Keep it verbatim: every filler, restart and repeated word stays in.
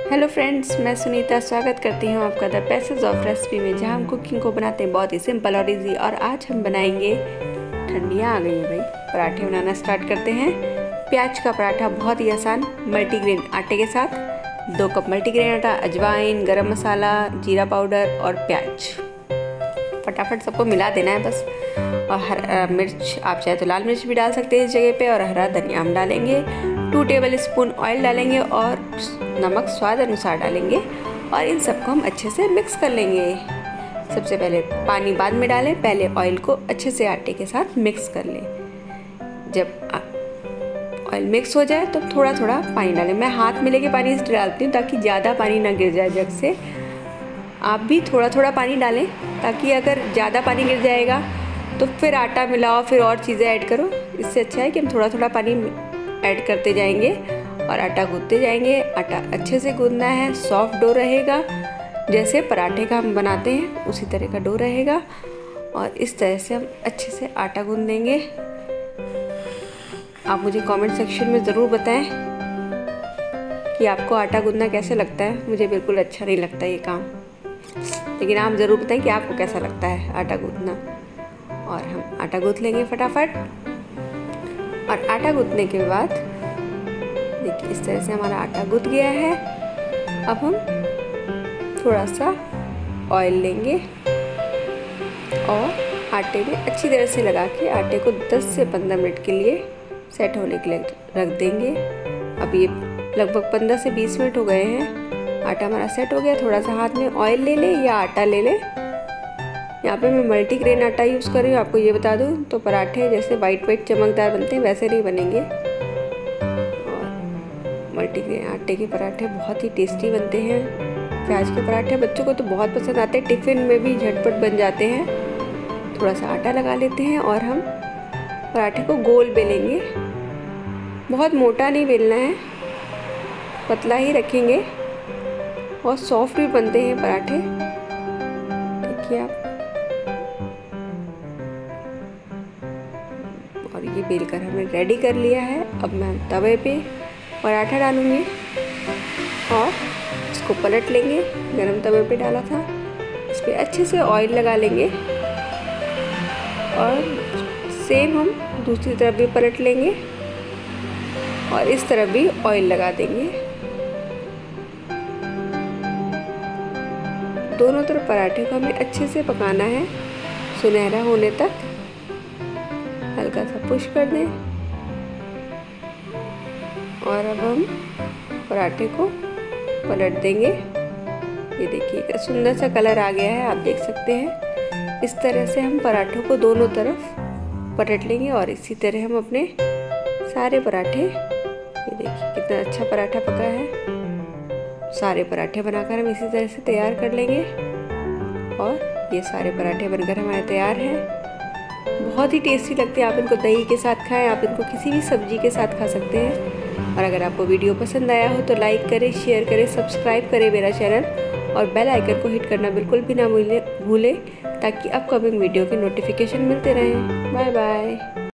Hello friends, मैं सुनीता स्वागत करती हूँ आपका द पैसेज ऑफ रेसिपी में, जहाँ हम कुकिंग को बनाते हैं बहुत ही सिंपल और इजी। और आज हम बनाएंगे, ठंडियाँ आ गई हैं भाई, पराठे बनाना स्टार्ट करते हैं। प्याज का पराठा बहुत ही आसान, मल्टीग्रेन आटे के साथ। दो कप मल्टीग्रेन आटा, अजवाइन, गरम मसाला, जीरा पाउडर और प्याज। फटाफट सबको मिला देना है बस। और हरा मिर्च, आप चाहे तो लाल मिर्च भी डाल सकते हैं इस जगह पे, और हरा धनिया हम डालेंगे। टू टेबल स्पून ऑयल डालेंगे और नमक स्वाद अनुसार डालेंगे। और इन सबको हम अच्छे से मिक्स कर लेंगे। सबसे पहले पानी बाद में डालें, पहले ऑयल को अच्छे से आटे के साथ मिक्स कर लें। जब ऑयल मिक्स हो जाए तो थोड़ा थोड़ा पानी डालें। मैं हाथ में लेके पानी इसलिए डालती हूँ ताकि ज़्यादा पानी ना गिर जाए जग से। आप भी थोड़ा थोड़ा पानी डालें, ताकि अगर ज़्यादा पानी गिर जाएगा तो फिर आटा मिलाओ, फिर और चीज़ें ऐड करो। इससे अच्छा है कि हम थोड़ा थोड़ा पानी ऐड करते जाएंगे और आटा गूंथते जाएंगे। आटा अच्छे से गूंथना है, सॉफ्ट डो रहेगा, जैसे पराठे का हम बनाते हैं उसी तरह का डो रहेगा। और इस तरह से हम अच्छे से आटा गूंथ देंगे। आप मुझे कमेंट सेक्शन में ज़रूर बताएं कि आपको आटा गूंथना कैसे लगता है। मुझे बिल्कुल अच्छा नहीं लगता ये काम, लेकिन आप ज़रूर बताएं कि आपको कैसा लगता है आटा गूंथना। और हम आटा गूंथ लेंगे फटाफट। और आटा गूंथने के बाद देखिए इस तरह से हमारा आटा गूंथ गया है। अब हम थोड़ा सा ऑयल लेंगे और आटे में अच्छी तरह से लगा के आटे को दस से पंद्रह मिनट के लिए सेट होने के लिए रख देंगे। अब ये लगभग पंद्रह से बीस मिनट हो गए हैं। आटा हमारा सेट हो गया। थोड़ा सा हाथ में ऑयल ले लें या आटा ले लें। यहाँ पे मैं मल्टीग्रेन आटा यूज़ कर रही हूँ, आपको ये बता दूँ। तो पराठे जैसे वाइट वाइट चमकदार बनते हैं वैसे नहीं बनेंगे। और मल्टीग्रेन आटे के पराठे बहुत ही टेस्टी बनते हैं। प्याज के पराठे बच्चों को तो बहुत पसंद आते हैं, टिफ़िन में भी झटपट बन जाते हैं। थोड़ा सा आटा लगा लेते हैं और हम पराठे को गोल बेलेंगे। बहुत मोटा नहीं बेलना है, पतला ही रखेंगे। और सॉफ्ट भी बनते हैं पराठे, देखिए आप। और ये बेलकर हमने रेडी कर लिया है। अब मैं तवे पे पराठा डालूंगी और इसको पलट लेंगे। गरम तवे पे डाला था, इस पर अच्छे से ऑयल लगा लेंगे। और सेम हम दूसरी तरफ भी पलट लेंगे और इस तरफ भी ऑयल लगा देंगे। दोनों तरफ पराठे को हमें अच्छे से पकाना है, सुनहरा होने तक। हल्का सा पुश कर दें और अब हम पराठे को पलट देंगे। ये देखिए एक सुंदर सा कलर आ गया है, आप देख सकते हैं। इस तरह से हम पराठों को दोनों तरफ पलट लेंगे। और इसी तरह हम अपने सारे पराठे, ये देखिए कितना अच्छा पराठा पका है। सारे पराठे बनाकर हम इसी तरह से तैयार कर लेंगे। और ये सारे पराठे बनकर हमारे तैयार हैं। बहुत ही टेस्टी लगते हैं। आप इनको दही के साथ खाएं, आप इनको किसी भी सब्जी के साथ खा सकते हैं। और अगर आपको वीडियो पसंद आया हो तो लाइक करें, शेयर करें, सब्सक्राइब करें मेरा चैनल। और बेल आइकन को हिट करना बिल्कुल भी ना भूलें, ताकि अपकमिंग वीडियो के नोटिफिकेशन मिलते रहें। Bye bye.